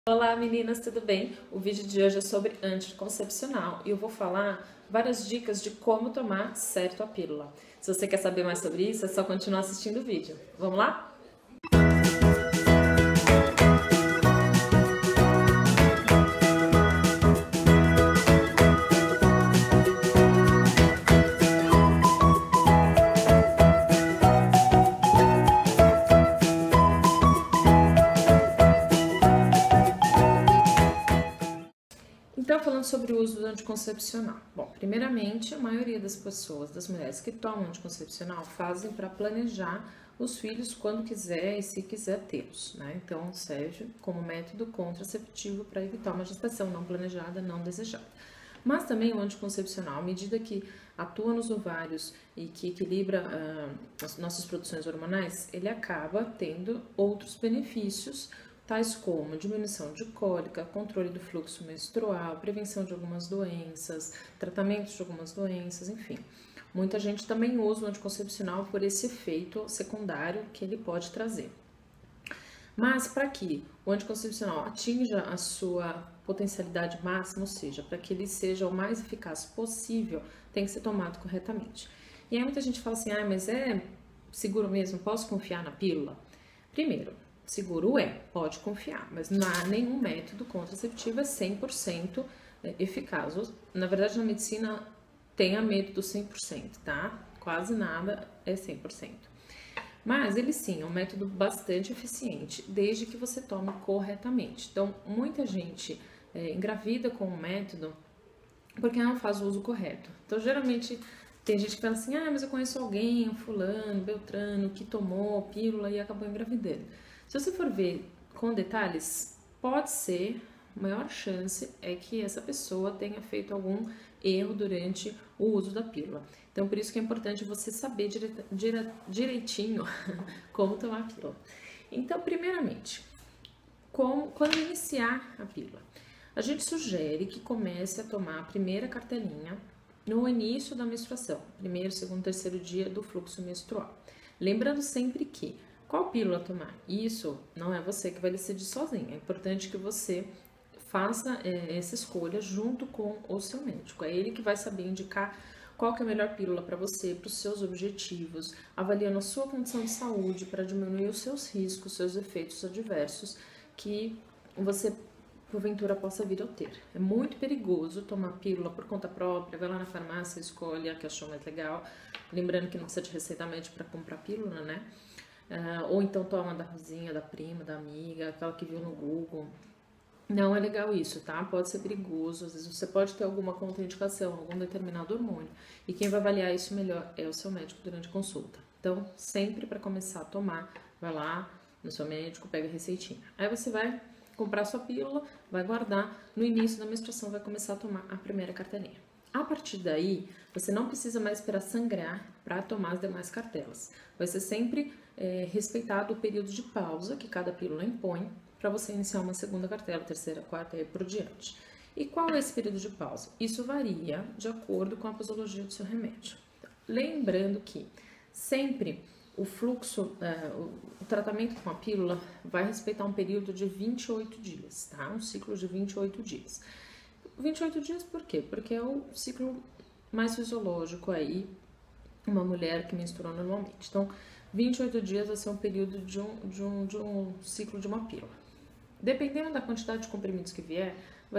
Olá meninas, tudo bem? O vídeo de hoje é sobre anticoncepcional e eu vou falar várias dicas de como tomar certo a pílula. Se você quer saber mais sobre isso, é só continuar assistindo o vídeo. Vamos lá? Então, falando sobre o uso do anticoncepcional. Bom, primeiramente, a maioria das pessoas, das mulheres que tomam anticoncepcional, fazem para planejar os filhos quando quiser e se quiser tê-los, né? Então, serve como método contraceptivo para evitar uma gestação não planejada, não desejada. Mas também o anticoncepcional, à medida que atua nos ovários e que equilibra as nossas produções hormonais, ele acaba tendo outros benefícios, tais como diminuição de cólica, controle do fluxo menstrual, prevenção de algumas doenças, tratamento de algumas doenças, enfim. Muita gente também usa o anticoncepcional por esse efeito secundário que ele pode trazer. Mas para que o anticoncepcional atinja a sua potencialidade máxima, ou seja, para que ele seja o mais eficaz possível, tem que ser tomado corretamente. E aí muita gente fala assim, mas é seguro mesmo, posso confiar na pílula? Primeiro, seguro pode confiar, mas não há nenhum método contraceptivo é 100% eficaz. Na verdade, na medicina tem a método 100%, tá? Quase nada é 100%. Mas ele sim é um método bastante eficiente, desde que você tome corretamente. Então, muita gente engravida com o método porque não faz o uso correto. Então, geralmente, tem gente que fala assim, mas eu conheço alguém, um fulano, beltrano, que tomou pílula e acabou engravidando. Se você for ver com detalhes, pode ser, a maior chance é que essa pessoa tenha feito algum erro durante o uso da pílula. Então, por isso que é importante você saber direitinho como tomar a pílula. Então, primeiramente, quando iniciar a pílula? A gente sugere que comece a tomar a primeira cartelinha no início da menstruação, primeiro, segundo, terceiro dia do fluxo menstrual. Lembrando sempre que, qual pílula tomar? Isso não é você que vai decidir sozinho, é importante que você faça essa escolha junto com o seu médico. É ele que vai saber indicar qual que é a melhor pílula para você, para os seus objetivos, avaliando a sua condição de saúde para diminuir os seus riscos, seus efeitos adversos que você porventura possa vir a ter. É muito perigoso tomar pílula por conta própria, vai lá na farmácia, escolhe a que achou mais legal, lembrando que não precisa de receita médica para comprar pílula, né? Ou então toma da vizinha, da prima, da amiga, aquela que viu no Google. Não é legal isso, tá? Pode ser perigoso, às vezes você pode ter alguma contraindicação, algum determinado hormônio. E quem vai avaliar isso melhor é o seu médico durante a consulta. Então, sempre para começar a tomar, vai lá no seu médico, pega a receitinha. Aí você vai comprar sua pílula, vai guardar, no início da menstruação vai começar a tomar a primeira cartelinha. A partir daí, você não precisa mais esperar sangrar para tomar as demais cartelas. Vai ser sempre respeitado o período de pausa que cada pílula impõe para você iniciar uma segunda cartela, terceira, quarta e por diante. E qual é esse período de pausa? Isso varia de acordo com a posologia do seu remédio. Lembrando que sempre o fluxo, o tratamento com a pílula vai respeitar um período de 28 dias, tá? Um ciclo de 28 dias. 28 dias por quê? Porque é o ciclo mais fisiológico aí, uma mulher que menstrua normalmente. Então, 28 dias vai ser um período de um ciclo de uma pílula. Dependendo da quantidade de comprimidos que vier,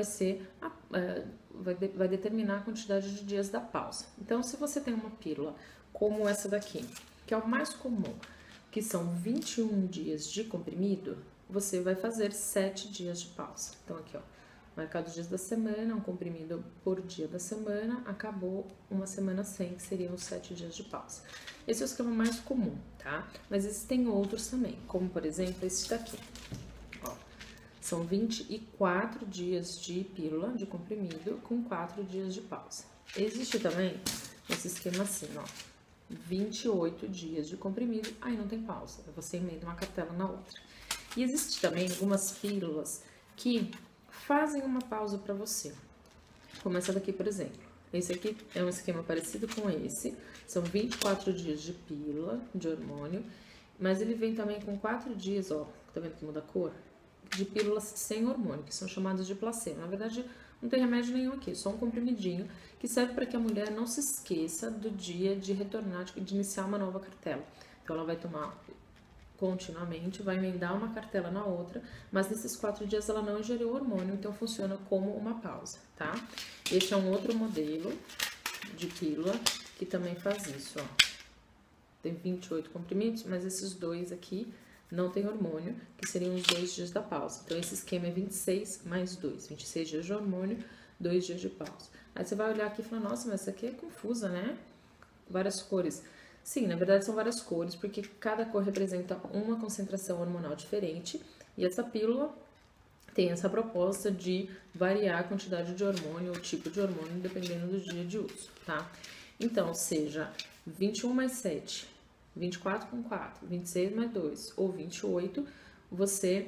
vai determinar a quantidade de dias da pausa. Então, se você tem uma pílula como essa daqui, que é o mais comum, que são 21 dias de comprimido, você vai fazer 7 dias de pausa. Então, aqui, ó, marcado os dias da semana, um comprimido por dia da semana, acabou uma semana sem, que seriam os 7 dias de pausa. Esse é o esquema mais comum, tá? Mas existem outros também, como, por exemplo, esse daqui. São 24 dias de pílula, de comprimido, com 4 dias de pausa. Existe também esse esquema assim, ó. 28 dias de comprimido, aí não tem pausa. Você emenda uma cartela na outra. E existe também algumas pílulas que fazem uma pausa para você. Como essa daqui, por exemplo. Esse aqui é um esquema parecido com esse. São 24 dias de pílula, de hormônio. Mas ele vem também com 4 dias, ó. Tá vendo que muda a cor? de pílulas sem hormônio, que são chamadas de placebo. Na verdade, não tem remédio nenhum aqui, só um comprimidinho que serve para que a mulher não se esqueça do dia de retornar, de iniciar uma nova cartela. Então, ela vai tomar continuamente, vai emendar uma cartela na outra, mas nesses 4 dias ela não ingeriu hormônio, então funciona como uma pausa, tá? Este é um outro modelo de pílula que também faz isso, ó. Tem 28 comprimidos, mas esses 2 aqui não tem hormônio, que seriam os 2 dias da pausa. Então, esse esquema é 26 mais 2, 26 dias de hormônio, 2 dias de pausa. Aí você vai olhar aqui e falar, nossa, mas essa aqui é confusa, né? Várias cores. Sim, na verdade são várias cores, porque cada cor representa uma concentração hormonal diferente, e essa pílula tem essa proposta de variar a quantidade de hormônio, o tipo de hormônio, dependendo do dia de uso, tá? Então, seja 21 mais 7, 24 com 4, 26 mais 2 ou 28, você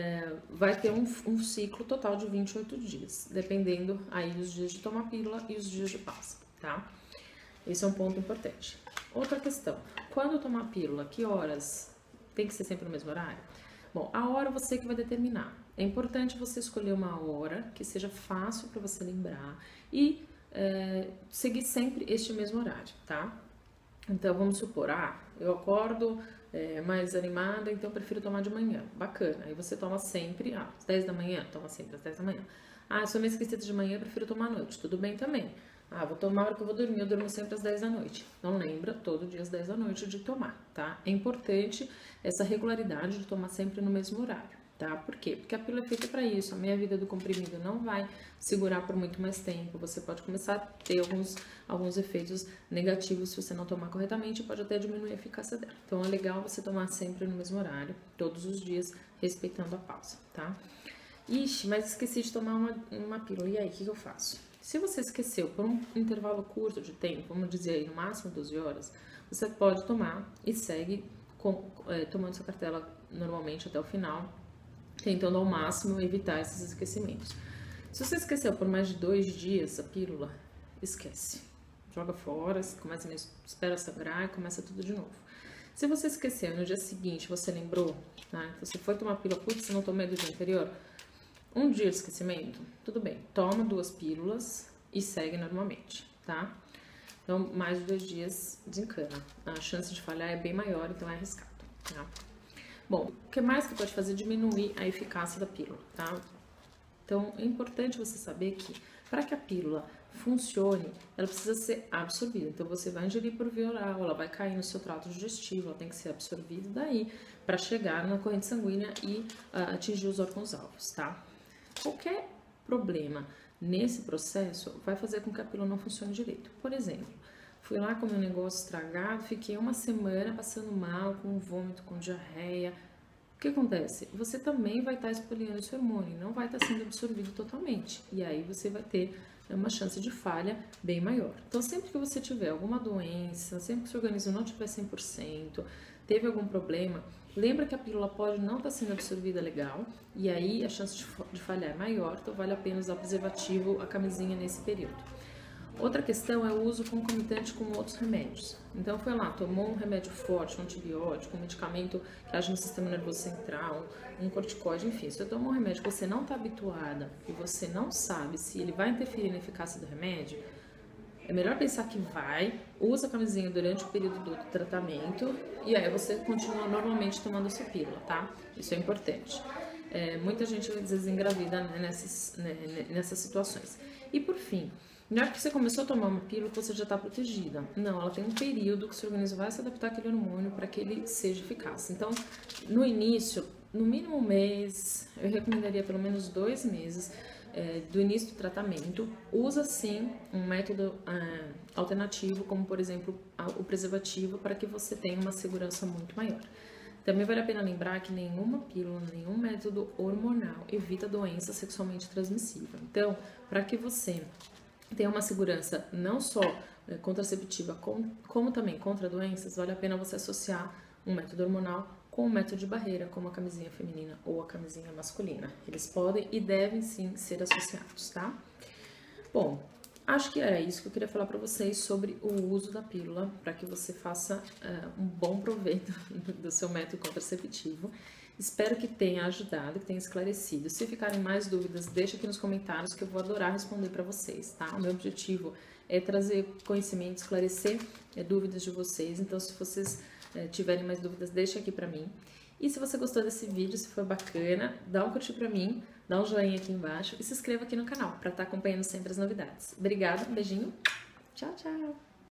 vai ter um ciclo total de 28 dias, dependendo aí dos dias de tomar pílula e os dias de pausa, tá? Esse é um ponto importante. Outra questão, quando tomar pílula, que horas? Tem que ser sempre no mesmo horário? Bom, a hora você que vai determinar. É importante você escolher uma hora que seja fácil para você lembrar e seguir sempre este mesmo horário, tá? Então, vamos supor, eu acordo mais animada, então eu prefiro tomar de manhã. Bacana, aí você toma sempre, às 10 da manhã, toma sempre às 10 da manhã. Sou meio esquecida de manhã, eu prefiro tomar à noite, tudo bem também. Vou tomar a hora que eu vou dormir, eu durmo sempre às 10 da noite. Então, lembra, todo dia às 10 da noite de tomar, tá? É importante essa regularidade de tomar sempre no mesmo horário, tá? Por quê? Porque a pílula é feita para isso, a meia-vida do comprimido não vai segurar por muito mais tempo, você pode começar a ter alguns efeitos negativos se você não tomar corretamente, pode até diminuir a eficácia dela. Então, é legal você tomar sempre no mesmo horário, todos os dias, respeitando a pausa, tá? Ixi, mas esqueci de tomar uma pílula, e aí, o que eu faço? Se você esqueceu por um intervalo curto de tempo, vamos dizer aí no máximo 12 horas, você pode tomar e segue tomando sua cartela normalmente até o final, tentando ao máximo evitar esses esquecimentos. Se você esqueceu por mais de 2 dias a pílula, esquece. Joga fora, espera sangrar e começa tudo de novo. Se você esqueceu e no dia seguinte você lembrou, né, você foi tomar a pílula, putz, você não tomei do dia anterior, um dia de esquecimento, tudo bem, toma 2 pílulas e segue normalmente, tá? Então, mais de 2 dias desencana. A chance de falhar é bem maior, então é arriscado, tá? Bom, o que mais que pode fazer? Diminuir a eficácia da pílula, tá? Então, é importante você saber que, para que a pílula funcione, ela precisa ser absorvida. Então, você vai ingerir por via oral, ela vai cair no seu trato digestivo, ela tem que ser absorvida daí para chegar na corrente sanguínea e atingir os órgãos-alvos, tá? Qualquer problema nesse processo vai fazer com que a pílula não funcione direito. Por exemplo, fui lá com meu negócio estragado, fiquei uma semana passando mal, com vômito, com diarreia. O que acontece? Você também vai estar expoliando esse hormônio, não vai estar sendo absorvido totalmente. E aí você vai ter uma chance de falha bem maior. Então, sempre que você tiver alguma doença, sempre que o seu organismo não estiver 100%, teve algum problema, lembra que a pílula pode não estar sendo absorvida legal, e aí a chance de falhar é maior, então vale a pena usar o preservativo, a camisinha nesse período. Outra questão é o uso concomitante com outros remédios. Então, foi lá, tomou um remédio forte, um antibiótico, um medicamento que age no sistema nervoso central, um corticoide, enfim. Se você tomou um remédio que você não está habituada e você não sabe se ele vai interferir na eficácia do remédio, é melhor pensar que usa a camisinha durante o período do tratamento e aí você continua normalmente tomando a sua pílula, tá? Isso é importante. Muita gente às vezes engravida, né, nessas situações. E por fim, não é que você começou a tomar uma pílula que você já está protegida. Não, ela tem um período que o seu organismo vai se adaptar àquele hormônio para que ele seja eficaz. Então, no início, no mínimo 1 mês, eu recomendaria pelo menos 2 meses do início do tratamento. Usa sim um método alternativo, como por exemplo o preservativo, para que você tenha uma segurança muito maior. Também vale a pena lembrar que nenhuma pílula, nenhum método hormonal evita doença sexualmente transmissível. Então, para que você tenha uma segurança não só contraceptiva, como também contra doenças, vale a pena você associar um método hormonal com um método de barreira, como a camisinha feminina ou a camisinha masculina. Eles podem e devem sim ser associados, tá? Bom, acho que era isso que eu queria falar para vocês sobre o uso da pílula, para que você faça um bom proveito do seu método contraceptivo. Espero que tenha ajudado, que tenha esclarecido. Se ficarem mais dúvidas, deixa aqui nos comentários que eu vou adorar responder para vocês, tá? O meu objetivo é trazer conhecimento, esclarecer dúvidas de vocês. Então, se vocês tiverem mais dúvidas, deixa aqui para mim. E se você gostou desse vídeo, se foi bacana, dá um curtir para mim, dá um joinha aqui embaixo e se inscreva aqui no canal para estar acompanhando sempre as novidades. Obrigada, um beijinho, tchau, tchau!